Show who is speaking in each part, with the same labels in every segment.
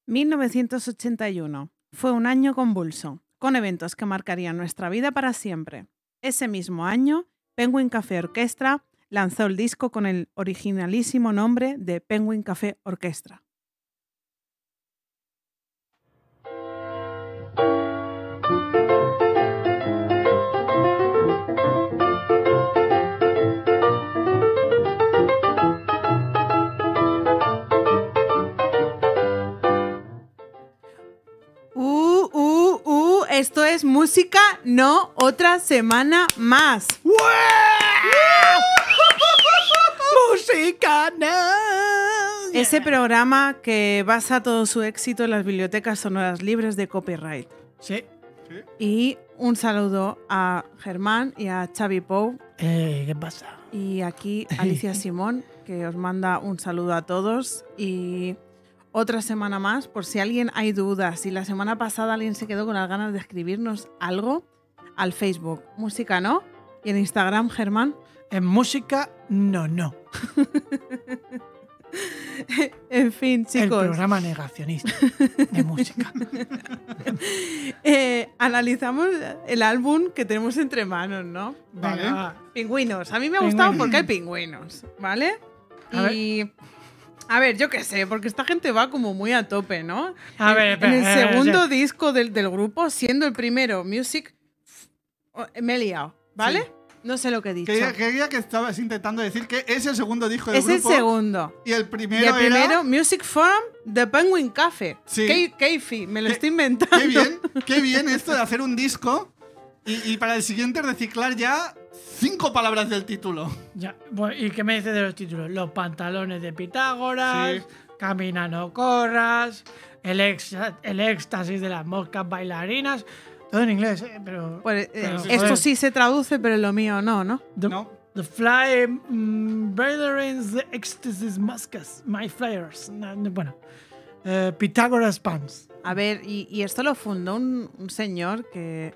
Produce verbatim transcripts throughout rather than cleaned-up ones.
Speaker 1: mil novecientos ochenta y uno. Fue un año convulso, con eventos que marcarían nuestra vida para siempre. Ese mismo año, Penguin Café Orchestra lanzó el disco con el originalísimo nombre de Penguin Café Orchestra. Uh, uh, uh, esto es música, no otra semana más.
Speaker 2: ¡Música, no!
Speaker 1: Ese programa que basa todo su éxito en las bibliotecas sonoras libres de copyright.
Speaker 2: Sí.
Speaker 1: Y un saludo a Germán y a Xavi Pou.
Speaker 2: Eh, ¿Qué pasa?
Speaker 1: Y aquí Alicia Simón, que os manda un saludo a todos. Y otra semana más, por si alguien hay dudas, si la semana pasada alguien se quedó con las ganas de escribirnos algo, al Facebook, Música No, y en Instagram, Germán.
Speaker 2: En música, no, no.
Speaker 1: En fin, chicos.
Speaker 2: El programa negacionista de música.
Speaker 1: eh, analizamos el álbum que tenemos entre manos, ¿no?
Speaker 2: Vale.
Speaker 1: Venga, pingüinos. A mí me ha gustado porque hay pingüinos, ¿vale?
Speaker 2: A
Speaker 1: y... Ver. A ver, yo qué sé, porque esta gente va como muy a tope, ¿no?
Speaker 2: A
Speaker 1: en,
Speaker 2: ver, espera,
Speaker 1: en el
Speaker 2: eh,
Speaker 1: segundo
Speaker 2: eh,
Speaker 1: disco del, del grupo, siendo el primero Music, me he liado, ¿vale? Sí. No sé lo que he dicho.
Speaker 3: Creía, creía que estabas intentando decir que es el segundo disco del
Speaker 1: es
Speaker 3: grupo.
Speaker 1: Es el segundo.
Speaker 3: Y el primero
Speaker 1: y el primero,
Speaker 3: era...
Speaker 1: Music Forum de Penguin Café.
Speaker 3: Sí.
Speaker 1: Keifi, me lo
Speaker 3: qué,
Speaker 1: estoy inventando.
Speaker 3: Qué bien, qué bien esto de hacer un disco y, y para el siguiente reciclar ya cinco palabras del título.
Speaker 2: Ya, bueno, ¿y qué me dices de los títulos? Los pantalones de Pitágoras,
Speaker 3: sí.
Speaker 2: Camina no corras, el, ex, el éxtasis de las moscas bailarinas. Todo en inglés, ¿eh? Pero,
Speaker 1: pues,
Speaker 2: pero
Speaker 1: eh, esto sí se traduce, pero lo mío no, ¿no?
Speaker 2: The,
Speaker 3: no.
Speaker 2: The fly um, bailarines, the ecstasy moscas, my flyers. No, no, bueno, uh, Pitágoras pants.
Speaker 1: A ver, y, y esto lo fundó un, un señor que,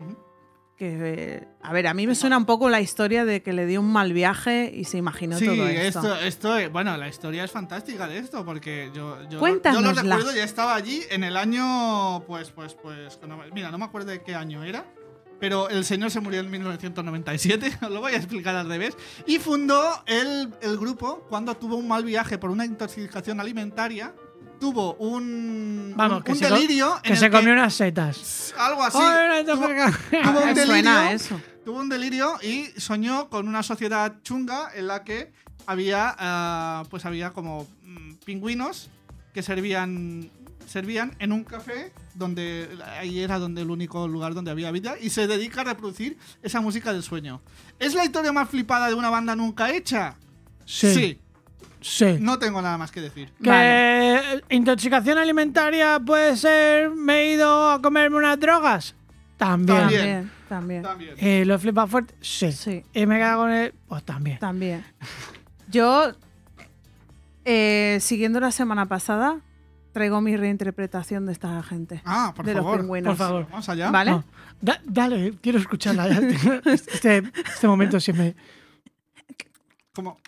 Speaker 1: que... A ver, a mí me suena un poco la historia de que le dio un mal viaje y se imaginó
Speaker 3: sí,
Speaker 1: todo esto.
Speaker 3: esto, esto. Bueno, la historia es fantástica de esto, porque yo, yo, yo lo recuerdo, ya estaba allí en el año... Pues, pues, pues... Mira, no me acuerdo de qué año era, pero el señor se murió en mil novecientos noventa y siete, os lo voy a explicar al revés, y fundó el, el grupo cuando tuvo un mal viaje por una intoxicación alimentaria. Tuvo un,
Speaker 2: Vamos,
Speaker 3: un,
Speaker 2: que
Speaker 3: un
Speaker 2: se
Speaker 3: delirio.
Speaker 2: Co que
Speaker 3: en
Speaker 2: se
Speaker 3: el
Speaker 2: comió
Speaker 3: que,
Speaker 2: unas setas.
Speaker 3: Algo así.
Speaker 2: Oh,
Speaker 3: tuvo, tuvo, un delirio,
Speaker 1: suena eso.
Speaker 3: tuvo un delirio y soñó con una sociedad chunga en la que había, uh, pues había como mm, pingüinos que servían, servían en un café donde ahí era donde el único lugar donde había vida y se dedica a reproducir esa música del sueño. ¿Es la historia más flipada de una banda nunca hecha?
Speaker 2: Sí.
Speaker 3: Sí.
Speaker 2: Sí.
Speaker 3: No tengo nada más que decir.
Speaker 2: Que vale. Intoxicación alimentaria puede ser me he ido a comerme unas drogas. También.
Speaker 1: También. También.
Speaker 3: También.
Speaker 2: ¿Y lo flipa fuerte? Sí.
Speaker 1: sí.
Speaker 2: ¿Y me quedo con él? Pues también.
Speaker 1: También. Yo, eh, siguiendo la semana pasada, traigo mi reinterpretación de esta gente.
Speaker 3: Ah, por
Speaker 1: de
Speaker 3: favor.
Speaker 1: Los pingüinos.
Speaker 2: Por favor.
Speaker 3: Vamos allá.
Speaker 1: ¿Vale?
Speaker 2: No. Da, dale, quiero escucharla. Este, este momento siempre.
Speaker 3: Como...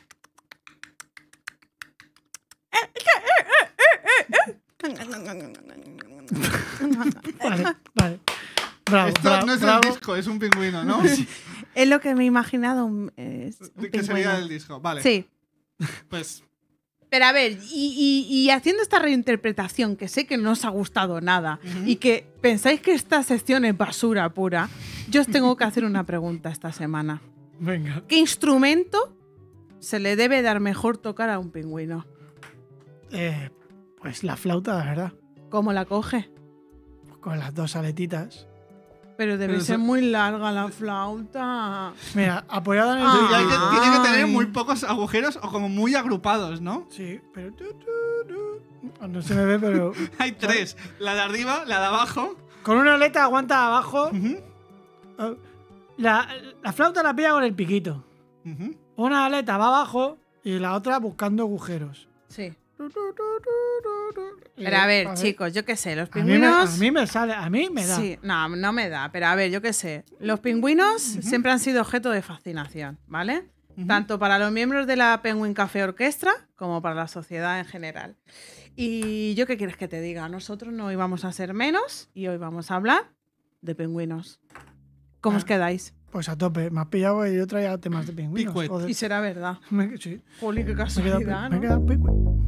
Speaker 2: Vale, vale. Bravo,
Speaker 3: Esto
Speaker 2: bravo,
Speaker 3: no es
Speaker 2: bravo.
Speaker 3: el disco, es un pingüino, ¿no?
Speaker 1: Es lo que me he imaginado. Un, eh, un
Speaker 3: ¿De qué sería el disco? Vale.
Speaker 1: Sí.
Speaker 3: Pues...
Speaker 1: Pero a ver, y, y, y haciendo esta reinterpretación, que sé que no os ha gustado nada, uh-huh. y que pensáis que esta sección es basura pura, yo os tengo que hacer una pregunta esta semana.
Speaker 2: Venga.
Speaker 1: ¿Qué instrumento se le debe dar mejor tocar a un pingüino?
Speaker 2: Eh, pues la flauta, la verdad.
Speaker 1: ¿Cómo la coge?
Speaker 2: Con las dos aletitas.
Speaker 1: Pero debe
Speaker 3: Pero
Speaker 1: ser
Speaker 3: eso...
Speaker 1: muy larga la flauta.
Speaker 2: Mira, apoyada en el...
Speaker 1: Ah.
Speaker 3: Tiene que tener muy pocos agujeros o como muy agrupados, ¿no?
Speaker 2: Sí, pero... No se me ve, pero...
Speaker 3: Hay tres. La de arriba, la de abajo.
Speaker 2: Con una aleta aguanta abajo.
Speaker 3: Uh-huh.
Speaker 2: la, la flauta la pilla con el piquito.
Speaker 3: Uh-huh.
Speaker 2: Una aleta va abajo y la otra buscando agujeros.
Speaker 1: Sí. Pero a ver, a ver, chicos, yo qué sé, los
Speaker 2: a
Speaker 1: pingüinos...
Speaker 2: Mí me, a mí me sale, a mí me da.
Speaker 1: Sí, no, no me da, pero a ver, yo qué sé. Los pingüinos uh-huh. siempre han sido objeto de fascinación, ¿vale? Uh-huh. Tanto para los miembros de la Penguin Café Orquestra como para la sociedad en general. Y yo, ¿qué quieres que te diga? Nosotros no íbamos a ser menos y hoy vamos a hablar de pingüinos. ¿Cómo ah, os quedáis?
Speaker 2: Pues a tope. Me has pillado y yo traía temas de pingüinos.
Speaker 1: Y será verdad.
Speaker 2: Me, sí.
Speaker 1: Jolín, qué casualidad,
Speaker 2: me queda,
Speaker 1: ¿no?
Speaker 2: Me queda pingüino.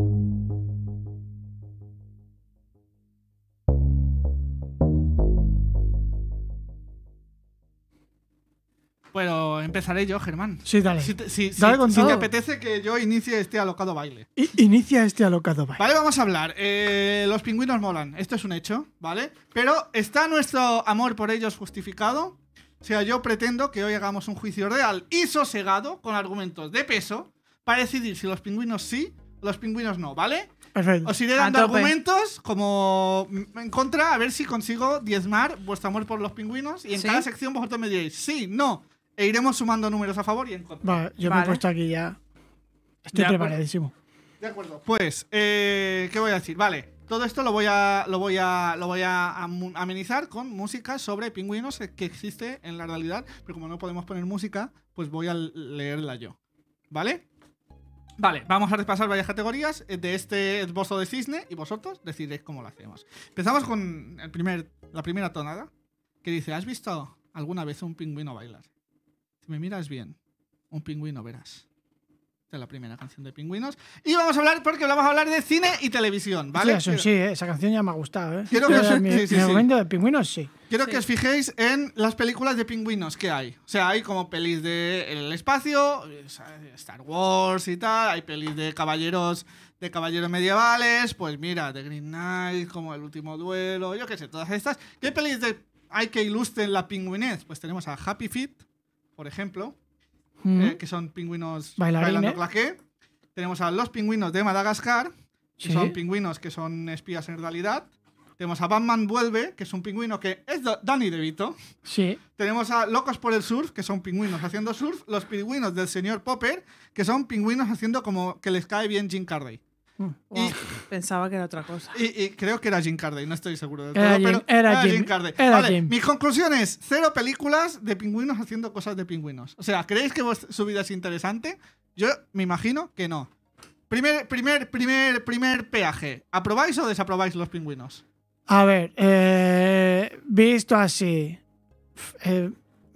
Speaker 3: Bueno, empezaré yo, Germán.
Speaker 2: Sí, dale.
Speaker 3: Si te, si,
Speaker 2: dale
Speaker 3: si,
Speaker 2: con
Speaker 3: si
Speaker 2: todo.
Speaker 3: te apetece que yo inicie este alocado baile.
Speaker 2: I inicia este alocado baile.
Speaker 3: Vale, vamos a hablar. Eh, los pingüinos molan. Esto es un hecho, ¿vale? Pero ¿está nuestro amor por ellos justificado? O sea, yo pretendo que hoy hagamos un juicio real y sosegado con argumentos de peso para decidir si los pingüinos sí o los pingüinos no, ¿vale?
Speaker 2: Perfecto.
Speaker 3: Os iré dando argumentos como en contra, a ver si consigo diezmar vuestro amor por los pingüinos y en ¿sí? cada sección vosotros me diréis sí, no, e iremos sumando números a favor y en contra.
Speaker 2: Vale, yo vale. me he puesto aquí ya. Estoy de preparadísimo.
Speaker 3: De acuerdo. Pues, eh, ¿qué voy a decir? Vale, todo esto lo voy a lo voy a lo voy a amenizar con música sobre pingüinos que existe en la realidad, pero como no podemos poner música, pues voy a leerla yo. ¿Vale? Vale, vamos a repasar varias categorías de este esbozo de cisne y vosotros decidiréis cómo lo hacemos. Empezamos con el primer, la primera tonada, que dice: ¿has visto alguna vez un pingüino bailar? Si me miras bien, un pingüino verás. Esta es la primera canción de pingüinos. Y vamos a hablar, porque vamos a hablar de cine y televisión, ¿vale?
Speaker 2: Sí, eso,
Speaker 3: Quiero...
Speaker 2: sí, ¿eh? Esa canción ya me ha gustado, ¿eh?
Speaker 3: Quiero que os...
Speaker 2: mi,
Speaker 3: sí, sí,
Speaker 2: mi
Speaker 3: sí.
Speaker 2: momento de pingüinos, sí.
Speaker 3: Quiero
Speaker 1: sí.
Speaker 3: que os fijéis en las películas de pingüinos que hay. O sea, hay como pelis de el espacio, Star Wars y tal, hay pelis de caballeros de caballeros medievales, pues mira, The Green Knight, como El Último Duelo, yo qué sé, todas estas. ¿Qué pelis de hay que ilustren la pingüinez? Pues tenemos a Happy Feet, por ejemplo, mm. eh, que son pingüinos bailando claqué. Tenemos a Los Pingüinos de Madagascar, que ¿sí? son pingüinos que son espías en realidad. Tenemos a Batman Vuelve, que es un pingüino que es Danny DeVito.
Speaker 2: Sí.
Speaker 3: Tenemos a Locos por el Surf, que son pingüinos haciendo surf. Los pingüinos del señor Popper, que son pingüinos haciendo como que les cae bien Jim Carrey.
Speaker 1: Mm. Wow. Y, pensaba que era otra cosa.
Speaker 3: Y, y creo que era Jim Carrey, no estoy seguro de todo,
Speaker 2: era Jim,
Speaker 3: pero
Speaker 2: era
Speaker 3: era
Speaker 2: Jim,
Speaker 3: Jim Carrey.
Speaker 2: Era
Speaker 3: vale,
Speaker 2: Jim.
Speaker 3: Mi conclusión es cero películas de pingüinos haciendo cosas de pingüinos. O sea, ¿creéis que su vida es interesante? Yo me imagino que no. Primer, primer, primer, primer peaje. ¿Aprobáis o desaprobáis los pingüinos?
Speaker 2: A ver, eh, visto así, eh,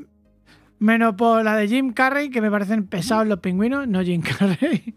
Speaker 2: menos por la de Jim Carrey, que me parecen pesados los pingüinos, no Jim Carrey.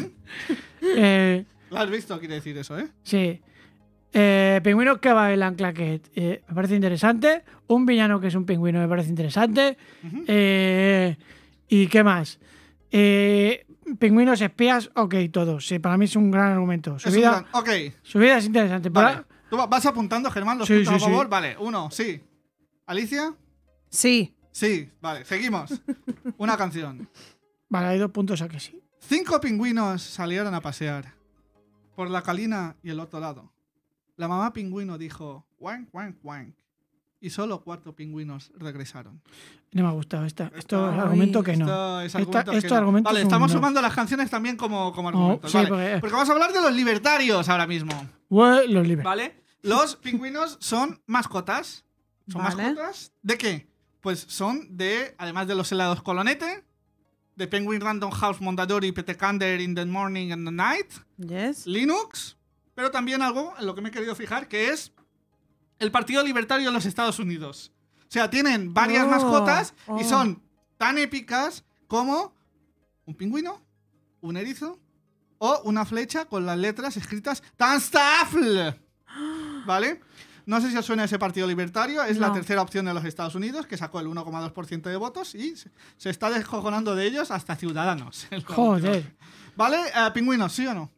Speaker 2: eh,
Speaker 3: ¿Lo has visto? Quiere decir eso, ¿eh?
Speaker 2: Sí. Eh, pingüinos que bailan claquet, eh, me parece interesante. Un villano que es un pingüino me parece interesante. Uh-huh. eh, ¿Y qué más? Eh... Pingüinos espías, ok, todos. Sí, para mí es un gran argumento. Su, vida,
Speaker 3: gran... okay.
Speaker 2: su vida es interesante.
Speaker 3: Vale. ¿Tú vas apuntando, Germán, los
Speaker 2: sí,
Speaker 3: puntos
Speaker 2: sí,
Speaker 3: a favor?
Speaker 2: Sí.
Speaker 3: Vale, uno, sí. ¿Alicia?
Speaker 1: Sí.
Speaker 3: Sí, vale, seguimos. Una canción.
Speaker 2: Vale, hay dos puntos a que sí.
Speaker 3: Cinco pingüinos salieron a pasear por la colina y el otro lado. La mamá pingüino dijo wank, wank, wank. Y solo cuatro pingüinos regresaron.
Speaker 2: No me ha gustado esta. Esto es argumento que no.
Speaker 3: Esto es argumento
Speaker 2: Esta,
Speaker 3: que no.
Speaker 2: Argumento
Speaker 3: vale, estamos
Speaker 2: no.
Speaker 3: sumando las canciones también como, como argumentos.
Speaker 2: Oh, sí,
Speaker 3: vale.
Speaker 2: porque...
Speaker 3: porque vamos a hablar de los libertarios ahora mismo.
Speaker 2: Well, los libertarios.
Speaker 3: ¿Vale? Los pingüinos son mascotas. ¿Son
Speaker 1: vale.
Speaker 3: mascotas? ¿De qué? Pues son de, además de los helados Colonete, de Penguin Random House Mondadori, Petecander in the Morning and the Night,
Speaker 1: yes.
Speaker 3: Linux, pero también algo en lo que me he querido fijar, que es el Partido Libertario de los Estados Unidos. O sea, tienen varias
Speaker 1: oh,
Speaker 3: mascotas
Speaker 1: oh.
Speaker 3: y son tan épicas como un pingüino, un erizo o una flecha con las letras escritas Tanstafl. ¿Vale? No sé si os suena ese Partido Libertario. Es no. la tercera opción de los Estados Unidos, que sacó el uno coma dos por ciento de votos y se está descojonando de ellos hasta Ciudadanos.
Speaker 2: Joder.
Speaker 3: ¿Vale? Uh, ¿Pingüinos, sí o no?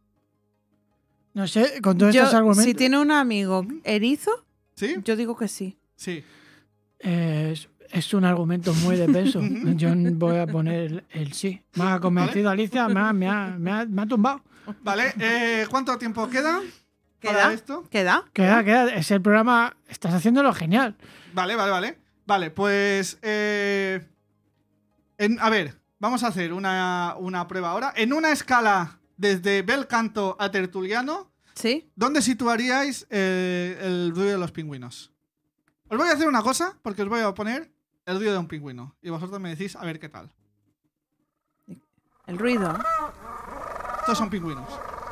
Speaker 2: No sé, con todos
Speaker 1: yo,
Speaker 2: estos argumentos...
Speaker 1: Si tiene un amigo erizo,
Speaker 3: ¿sí?
Speaker 1: Yo digo que sí.
Speaker 3: Sí.
Speaker 2: Eh, es, es un argumento muy de peso. Yo voy a poner el, el sí. Me ha convencido, ¿vale? Alicia, me ha, me, ha, me, ha, me ha tumbado.
Speaker 3: Vale, eh, ¿cuánto tiempo queda?
Speaker 1: ¿Queda?
Speaker 3: Esto?
Speaker 1: ¿Queda?
Speaker 2: Queda, queda. Es el programa. Estás haciéndolo genial.
Speaker 3: Vale, vale, vale. Vale, pues. Eh, en, a ver, vamos a hacer una, una prueba ahora. En una escala desde bel canto a tertuliano,
Speaker 1: ¿sí?
Speaker 3: ¿Dónde situaríais eh, el ruido de los pingüinos? Os voy a hacer una cosa, porque os voy a poner el ruido de un pingüino. Y vosotros me decís a ver qué tal.
Speaker 1: El ruido.
Speaker 3: Estos son pingüinos.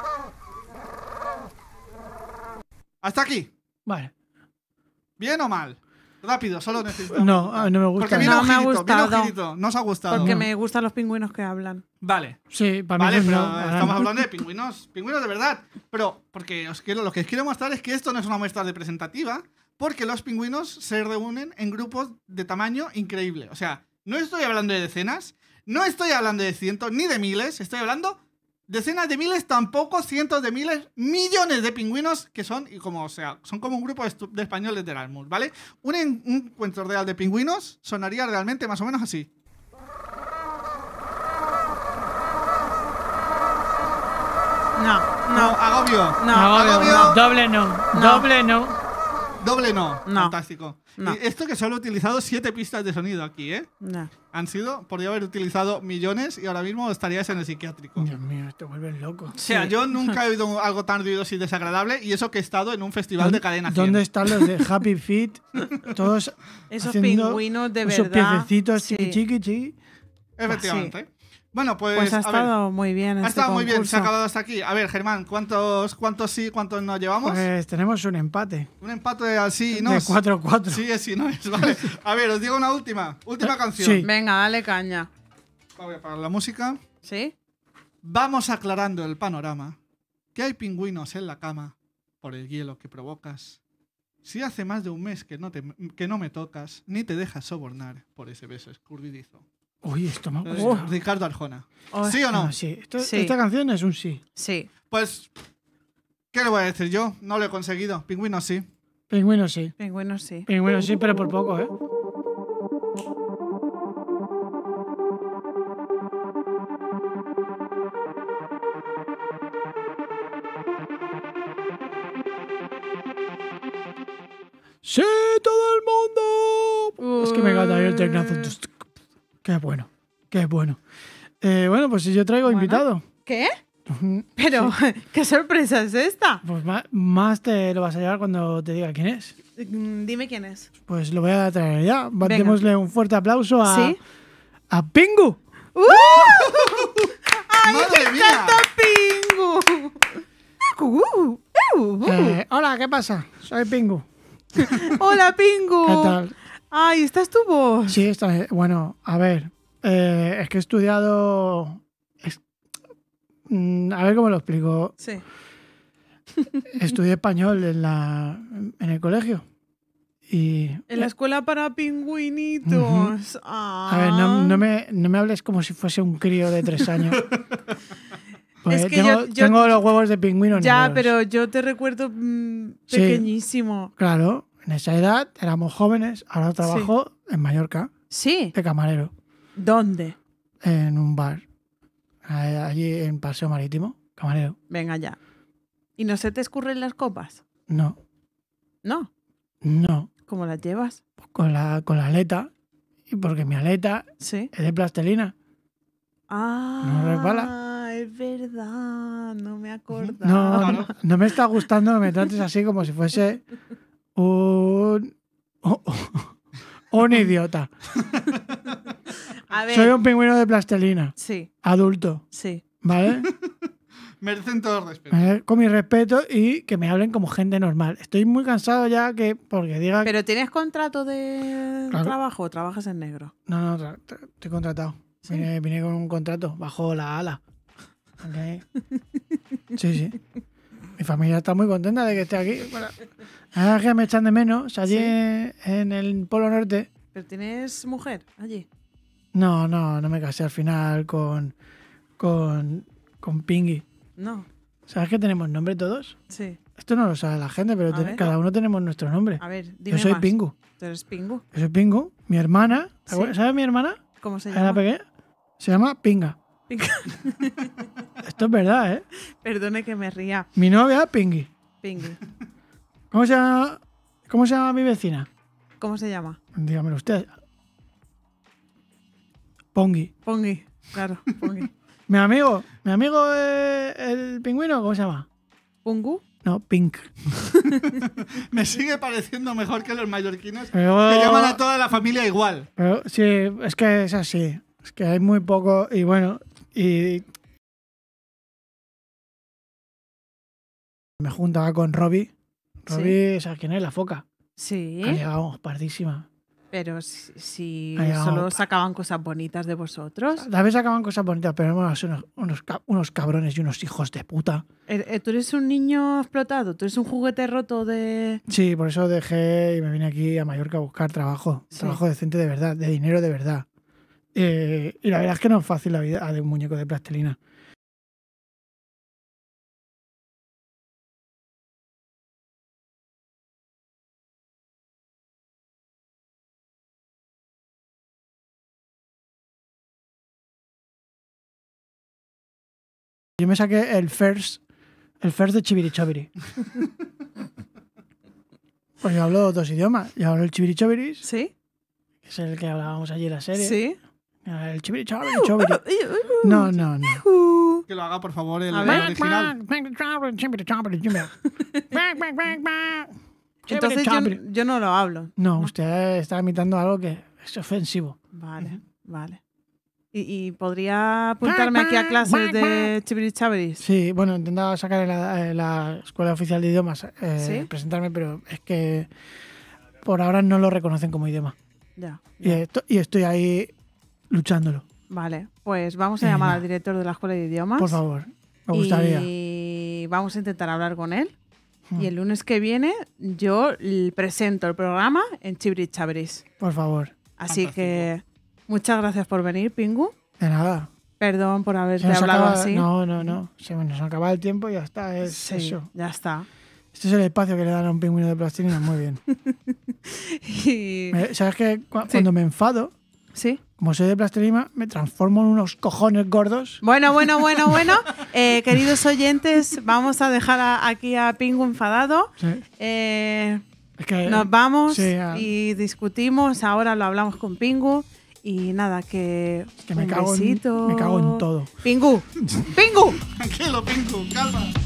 Speaker 3: Hasta aquí.
Speaker 2: Vale.
Speaker 3: ¿Bien o mal? Rápido, solo necesito.
Speaker 2: No, no me gusta.
Speaker 3: Porque viene
Speaker 1: no
Speaker 3: ojito,
Speaker 1: me ha gustado.
Speaker 3: Viene ojito. No os ha gustado.
Speaker 1: Porque
Speaker 2: No.
Speaker 1: me gustan los pingüinos que hablan.
Speaker 3: Vale.
Speaker 2: Sí, para mí
Speaker 3: Vale,
Speaker 2: es
Speaker 3: pero
Speaker 2: no.
Speaker 3: estamos
Speaker 2: no.
Speaker 3: hablando de pingüinos. Pingüinos de verdad. Pero, porque os quiero, lo que os quiero mostrar es que esto no es una muestra representativa, porque los pingüinos se reúnen en grupos de tamaño increíble. O sea, no estoy hablando de decenas, no estoy hablando de cientos, ni de miles, estoy hablando decenas de miles, tampoco cientos de miles, millones de pingüinos que son, y como, o sea, son como un grupo de, de españoles de Erasmus, ¿vale? Un, en, un encuentro real de pingüinos sonaría realmente más o menos así.
Speaker 1: No,
Speaker 3: No,
Speaker 1: no,
Speaker 3: agobio.
Speaker 1: no.
Speaker 2: Agobio,
Speaker 3: Agobio.
Speaker 2: no. Doble no.
Speaker 1: No.
Speaker 2: Doble no.
Speaker 3: Doble no.
Speaker 1: No.
Speaker 3: Fantástico.
Speaker 1: No.
Speaker 3: Y esto que solo he utilizado siete pistas de sonido aquí, ¿eh?
Speaker 1: no.
Speaker 3: Han sido, podría haber utilizado millones y ahora mismo estarías en el psiquiátrico.
Speaker 2: Dios mío, te vuelves loco.
Speaker 3: O sea,
Speaker 1: Sí.
Speaker 3: yo nunca he oído algo tan ruidoso y desagradable, y eso que he estado en un festival de cadena cien.
Speaker 2: ¿Dónde están los de Happy Feet? Todos
Speaker 1: Esos
Speaker 2: haciendo
Speaker 1: pingüinos de
Speaker 2: esos
Speaker 1: verdad.
Speaker 2: piececitos
Speaker 1: Sí.
Speaker 2: chiqui chiqui chiqui.
Speaker 3: Efectivamente. Bueno, pues,
Speaker 1: Pues ha
Speaker 3: a ver,
Speaker 1: estado muy bien.
Speaker 3: ha
Speaker 1: este
Speaker 3: estado muy bien, se
Speaker 1: concurso.
Speaker 3: ha acabado hasta aquí. A ver, Germán, ¿cuántos, cuántos sí, cuántos no llevamos?
Speaker 2: Pues tenemos un empate.
Speaker 3: Un empate al sí y no.
Speaker 2: De cuatro a cuatro.
Speaker 3: Sí, es sí, no es. Vale. A ver, os digo una última. Última canción.
Speaker 2: Sí.
Speaker 1: Venga, dale caña.
Speaker 3: Voy a apagar la música.
Speaker 1: ¿Sí?
Speaker 3: Vamos aclarando el panorama. Que hay pingüinos en la cama por el hielo que provocas. Si hace más de un mes que no, te, que no me tocas, ni te dejas sobornar por ese beso escurridizo.
Speaker 2: Uy, esto me ha
Speaker 3: Eh,
Speaker 2: gustado.
Speaker 3: Ricardo Arjona.
Speaker 1: Oh,
Speaker 3: ¿Sí o no?
Speaker 2: Ah, sí. Esto-
Speaker 1: Sí.
Speaker 2: Esta canción es un sí.
Speaker 1: Sí.
Speaker 3: Pues, ¿qué le voy a decir yo? No lo he conseguido. Pingüinos sí.
Speaker 2: Pingüino sí.
Speaker 1: Pingüinos sí.
Speaker 2: Pingüino sí, pero por poco, ¿eh? ¡Sí, todo el mundo! Es que me encanta ahí el tecnazo. Qué bueno, qué bueno. Eh, bueno, pues si yo traigo
Speaker 1: Bueno.
Speaker 2: invitado.
Speaker 1: ¿Qué? Pero, ¿qué sorpresa es esta?
Speaker 2: Pues ma- más te lo vas a llevar cuando te diga quién es.
Speaker 1: Mm, Dime quién es.
Speaker 2: Pues lo voy a traer ya. Démosle un fuerte aplauso a,
Speaker 1: ¿Sí?
Speaker 2: a Pingu.
Speaker 1: ¡Uh!
Speaker 3: ¡Madre mía!
Speaker 1: ¡Pingu! Uh, uh, uh.
Speaker 2: Eh, hola, ¿qué pasa? Soy Pingu.
Speaker 1: Hola, Pingu.
Speaker 2: ¿Qué tal?
Speaker 1: Ay, ¿esta es tu voz?
Speaker 2: Sí, está, bueno, a ver. eh, es que he estudiado... es- mm, a ver cómo lo explico.
Speaker 1: Sí.
Speaker 2: Estudié español en, la, en el colegio. Y...
Speaker 1: En la escuela para pingüinitos. Ah.
Speaker 2: A ver, no, no me, no me hables como si fuese un crío de tres años. Pues
Speaker 1: Es que
Speaker 2: tengo,
Speaker 1: yo- yo-
Speaker 2: tengo los huevos de pingüino
Speaker 1: Ya,
Speaker 2: negros.
Speaker 1: pero yo te recuerdo mm,
Speaker 2: Sí.
Speaker 1: pequeñísimo.
Speaker 2: Claro, en esa edad éramos jóvenes. Ahora trabajo en Mallorca,
Speaker 1: Sí.
Speaker 2: de camarero,
Speaker 1: ¿Dónde?
Speaker 2: en un bar. eh, Allí en Paseo Marítimo, camarero.
Speaker 1: Venga ya. ¿Y no se te escurren las copas?
Speaker 2: No,
Speaker 1: No.
Speaker 2: no.
Speaker 1: ¿Cómo las llevas?
Speaker 2: Con la, con la aleta. Y porque mi aleta
Speaker 1: Sí.
Speaker 2: es de plastelina.
Speaker 1: Ah,
Speaker 2: ¿No resbala?
Speaker 1: es verdad. No me acordaba.
Speaker 2: No,
Speaker 3: Claro.
Speaker 2: no, no me está gustando que me trates así como si fuese un... un idiota.
Speaker 1: A ver.
Speaker 2: Soy un pingüino de plastelina,
Speaker 1: Sí,
Speaker 2: adulto,
Speaker 1: sí.
Speaker 2: ¿vale?
Speaker 3: Merecen todo el respeto.
Speaker 2: Eh, Con mi respeto y que me hablen como gente normal. Estoy muy cansado ya que porque diga...
Speaker 1: ¿Pero tienes contrato de
Speaker 2: Claro.
Speaker 1: trabajo o trabajas en negro?
Speaker 2: No, no, tra- tra- estoy contratado.
Speaker 1: Sí.
Speaker 2: Vine, vine con un contrato bajo la ala. Ok. Sí, sí. Mi familia está muy contenta de que esté aquí. Bueno, la verdad es que me echan de menos allí
Speaker 1: Sí.
Speaker 2: en el Polo Norte.
Speaker 1: ¿Pero tienes mujer allí?
Speaker 2: No, no, no me casé al final con, con, con Pingui.
Speaker 1: No.
Speaker 2: ¿Sabes que tenemos nombre todos?
Speaker 1: Sí.
Speaker 2: Esto no lo sabe la gente, pero
Speaker 1: A
Speaker 2: te-
Speaker 1: ver.
Speaker 2: cada uno tenemos nuestro nombre.
Speaker 1: A ver, dime
Speaker 2: Yo soy
Speaker 1: más.
Speaker 2: Pingu.
Speaker 1: ¿Tú eres Pingu?
Speaker 2: Yo soy Pingu. Mi hermana, ¿te
Speaker 1: Sí.
Speaker 2: acuerdas? ¿Sabes mi hermana?
Speaker 1: ¿Cómo se
Speaker 2: Era
Speaker 1: llama?
Speaker 2: pequeña. Se llama Pinga.
Speaker 1: Pingu.
Speaker 2: Esto es verdad, ¿eh?
Speaker 1: Perdone que me ría.
Speaker 2: Mi novia, Pingui.
Speaker 1: Pingu.
Speaker 2: ¿Cómo se llama, cómo se llama mi vecina?
Speaker 1: ¿Cómo se llama?
Speaker 2: Dígamelo usted. Pongi.
Speaker 1: Pongi. Claro, Pongi.
Speaker 2: Mi amigo, mi amigo eh, el pingüino, ¿cómo se llama?
Speaker 1: ¿Pungu?
Speaker 2: No, Pink.
Speaker 3: Me sigue pareciendo mejor que los mallorquinos
Speaker 2: Pero,
Speaker 3: que llaman a toda la familia igual.
Speaker 2: pero sí, es que es así. Es que hay muy poco y bueno, y me juntaba con Robbie. Robbie, ¿sabes quién es? La foca.
Speaker 1: Sí.
Speaker 2: Ha llegado pardísima.
Speaker 1: Pero si, si solo sacaban cosas bonitas de vosotros.
Speaker 2: Tal vez sacaban cosas bonitas, pero éramos unos, unos, unos cabrones y unos hijos de puta.
Speaker 1: ¿Tú eres un niño explotado? ¿Tú eres un juguete roto de...?
Speaker 2: Sí, por eso dejé y me vine aquí a Mallorca a buscar trabajo. Sí. Trabajo decente de verdad, de dinero de verdad. Eh, y la verdad es que no es fácil la vida de un muñeco de plastilina. Yo me saqué el first, el first de Chibirichobiri. Pues yo hablo dos idiomas. Yo hablo el Chibirichobiris.
Speaker 1: ¿Sí?
Speaker 2: Que es el que hablábamos allí en la serie.
Speaker 1: Sí.
Speaker 2: El Chibirichobiri. No, no, no.
Speaker 3: Que lo haga, por favor, el, el original.
Speaker 1: Entonces yo, yo no lo hablo.
Speaker 2: No, usted está imitando algo que es ofensivo.
Speaker 1: Vale, vale. ¿Y, y podría apuntarme aquí a clases de Chibirichabiris?
Speaker 2: Sí, bueno, intentaba sacar en la, en la Escuela Oficial de Idiomas, eh,
Speaker 1: ¿Sí?
Speaker 2: presentarme, pero es que por ahora no lo reconocen como idioma.
Speaker 1: Ya.
Speaker 2: Y,
Speaker 1: ya.
Speaker 2: esto, y estoy ahí luchándolo.
Speaker 1: Vale, pues vamos a llamar eh, al director de la Escuela de Idiomas.
Speaker 2: Por favor, me gustaría.
Speaker 1: Y vamos a intentar hablar con él. Hmm. Y el lunes que viene yo presento el programa en Chibirichabiris.
Speaker 2: Por favor.
Speaker 1: Así Fantástico. Que muchas gracias por venir, Pingu.
Speaker 2: De nada.
Speaker 1: Perdón por haberte hablado
Speaker 2: acaba,
Speaker 1: así.
Speaker 2: No, no, no. Se nos acaba el tiempo y ya está. Es
Speaker 1: sí,
Speaker 2: eso.
Speaker 1: Ya está.
Speaker 2: Este es el espacio que le dan a un pingüino de plastilina. Muy bien.
Speaker 1: y...
Speaker 2: ¿Sabes qué? Cu
Speaker 1: sí.
Speaker 2: Cuando me enfado,
Speaker 1: ¿sí?
Speaker 2: Como soy de plastilina, me transformo en unos cojones gordos.
Speaker 1: Bueno, bueno, bueno, bueno. Eh, queridos oyentes, vamos a dejar a, aquí a Pingu enfadado.
Speaker 2: Sí.
Speaker 1: Eh,
Speaker 2: es que,
Speaker 1: nos vamos
Speaker 2: sí, ah.
Speaker 1: y discutimos. Ahora lo hablamos con Pingu. Y nada, que,
Speaker 2: que me,
Speaker 1: un
Speaker 2: cago
Speaker 1: besito.
Speaker 2: En, me cago en todo.
Speaker 1: Pingu, Pingu.
Speaker 3: Tranquilo, Pingu, calma.